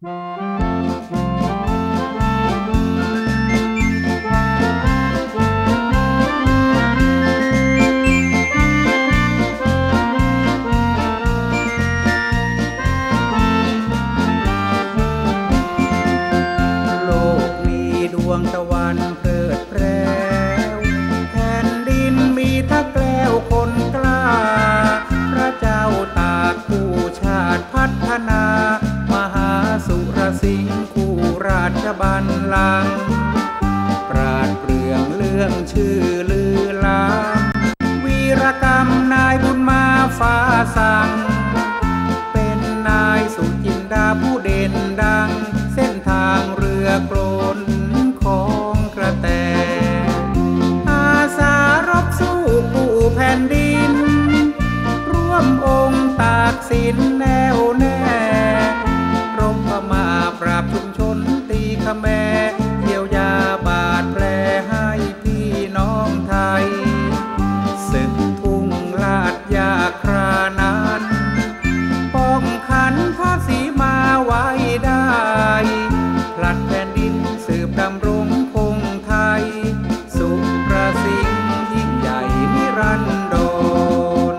โลกมีดวงตะวันเกิดแปรวแผ่นดินมีทักแกล้วคนกล้าพระเจ้าตากผู้ชาติพัฒนามหาสุรสิงห์คู่ราชบัลลังก์ปราดเปรื่องเรื่องชื่อลือลาวีรกรรมนายบุญมาฟ้าสั่งเป็นนายสุจินดาผู้เด่นดังเส้นทางเรือกลนของกระแตอาสารบสู้ผู้แผ่นดินร่วมองค์ตากสินแน่วแน่รบพม่าปราบชุมชนตีขแมเยียวยาบาดแผลให้พี่น้องไทยศึกทุ่งลาดยาครานั้นป้องขันพระศรีมาไว้ได้ผลัดแผ่นดินสืบดำรงคงไทยสุประสิงห์ยิ่งใหญ่นิรันดร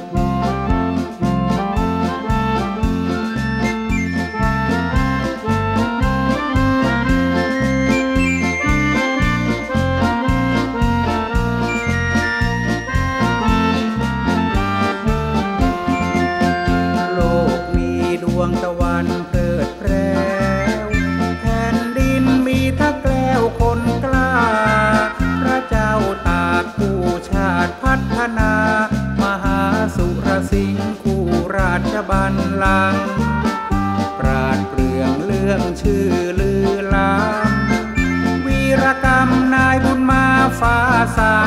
โลกมีดวงตะวันเกิดแปรวแผ่นดินมีทักแกล้วคนกล้าพระเจ้าตากผู้ชาติพัฒนามหาสุรสิงห์คู่ราชบัลลังก์ปราดเปรื่องเรื่องชื่อลือลามวีรกรรมนายบุญมาฟ้าสั่ง